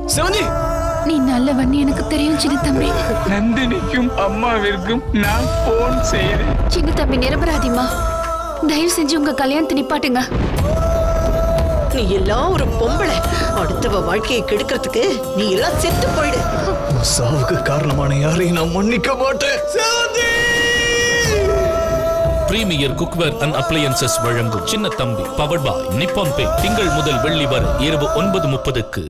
செவந்தி, நீ நல்லவன்னு எனக்கு தெரியும் சின்ன தம்பி. நந்தினிக்கும் அம்மாவிற்கும் நான் போன் செய்யறேன். சின்ன தம்பி நிரபராதிமா, தயவு செஞ்சு உங்க கல்யாணத்தை நிப்பாட்டுங்க. நீ எல்லாம் ஒரு பொம்பளை, அடுத்தவ வாழ்க்கையை கெடுக்கிறதுக்கு நீ எல்லாம் செத்து போயிடு. சாவுக்கு காரணமான யாரையும் நான் மன்னிக்க மாட்டேன். பிரீமியர் குக்வேர் அண்ட் அப்ளையன்சஸ் வழங்கும் சின்ன தம்பி பவர்ட் பை நிப்பான் பே திங்கள் முதல் வெள்ளி வரை இரவு 9:30க்கு.